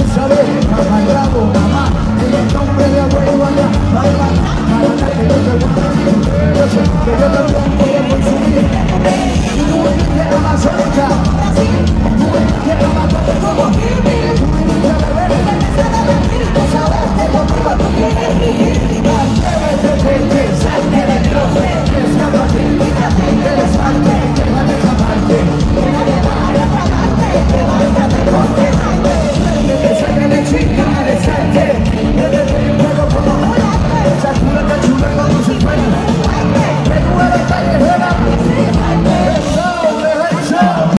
saber, mamá bravo, mamá, en el nombre de abuelo allá, para que yo te guste, yo sé que yo también voy a consumir, y no me quede a la cerca.